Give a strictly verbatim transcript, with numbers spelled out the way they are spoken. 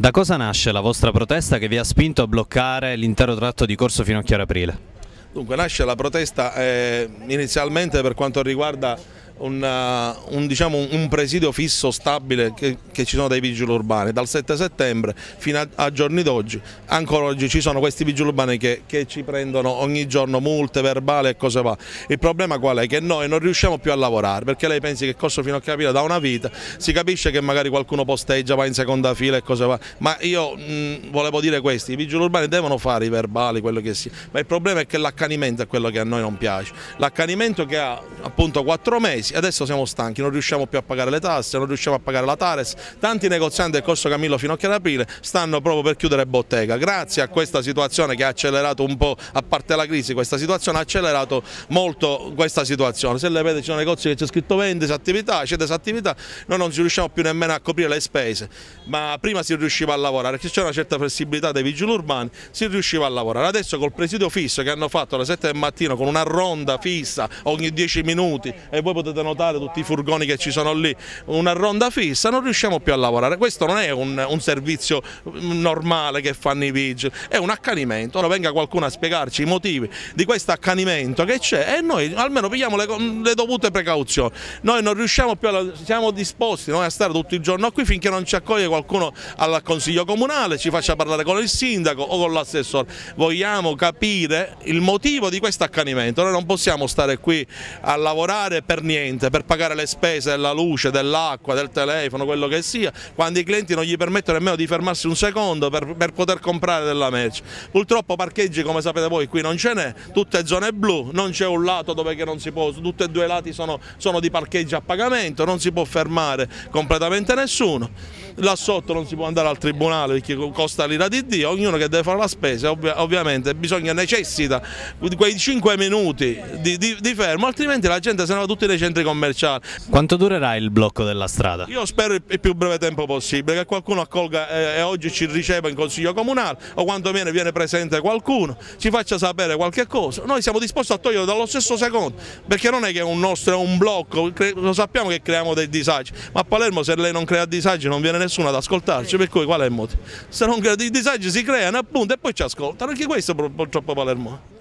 Da cosa nasce la vostra protesta che vi ha spinto a bloccare l'intero tratto di Corso Finocchiaro Aprile? Dunque nasce la protesta eh, inizialmente per quanto riguarda un, uh, un, diciamo, un presidio fisso stabile che, che ci sono dai vigili urbani. Dal sette settembre fino a, a giorni d'oggi, ancora oggi ci sono questi vigili urbani che, che ci prendono ogni giorno multe verbali e cose va. Il problema qual è? Che noi non riusciamo più a lavorare, perché lei pensi che Corso Finocchiaro Aprile da una vita, si capisce che magari qualcuno posteggia, va in seconda fila e cose va, ma io mh, volevo dire questo: i vigili urbani devono fare i verbali, quello che sia, ma il problema è che l'accanimento è quello che a noi non piace, l'accanimento che ha appunto quattro mesi. Adesso siamo stanchi, non riusciamo più a pagare le tasse, non riusciamo a pagare la Tares, tanti negozianti del Corso Camillo Finocchiaro Aprile stanno proprio per chiudere bottega. Grazie a questa situazione che ha accelerato un po', a parte la crisi, questa situazione ha accelerato molto questa situazione. Se le vede ci sono negozi che c'è scritto vendita attività, c'è disattività, noi non ci riusciamo più nemmeno a coprire le spese, ma prima si riusciva a lavorare, perché c'è una certa flessibilità dei vigili urbani, si riusciva a lavorare. Adesso col presidio fisso che hanno fatto alle sette del mattino con una ronda fissa ogni dieci minuti, e voi potete notare tutti i furgoni che ci sono lì, una ronda fissa, non riusciamo più a lavorare. Questo non è un, un servizio normale che fanno i vigili, è un accanimento. Ora venga qualcuno a spiegarci i motivi di questo accanimento che c'è e noi almeno pigliamo le, le dovute precauzioni. Noi non riusciamo più, a, siamo disposti noi a stare tutto il giorno qui finché non ci accoglie qualcuno al Consiglio Comunale, ci faccia parlare con il sindaco o con l'assessore. Vogliamo capire il motivo di questo accanimento. Noi non possiamo stare qui a lavorare per niente, per pagare le spese della luce, dell'acqua, del telefono, quello che sia, quando i clienti non gli permettono nemmeno di fermarsi un secondo per, per poter comprare della merce. Purtroppo parcheggi, come sapete voi, qui non ce n'è, tutte zone blu, non c'è un lato dove che non si può, tutti e due i lati sono, sono di parcheggi a pagamento, non si può fermare completamente nessuno. Là sotto non si può andare al tribunale perché costa l'ira di Dio, ognuno che deve fare la spesa ovvi ovviamente bisogna, necessita di quei cinque minuti di, di, di fermo, altrimenti la gente se ne va tutti nei centri commerciali. Quanto durerà il blocco della strada? Io spero il più breve tempo possibile, che qualcuno accolga eh, e oggi ci riceva in Consiglio Comunale, o quantomeno viene presente qualcuno, ci faccia sapere qualche cosa. Noi siamo disposti a toglierlo dallo stesso secondo, perché non è che un nostro è un blocco, lo sappiamo che creiamo dei disagi, ma a Palermo se lei non crea disagi non viene nessuno ad ascoltarci, per cui qual è il motivo? Se non crea dei disagi si creano appunto e poi ci ascoltano, anche questo purtroppo Palermo.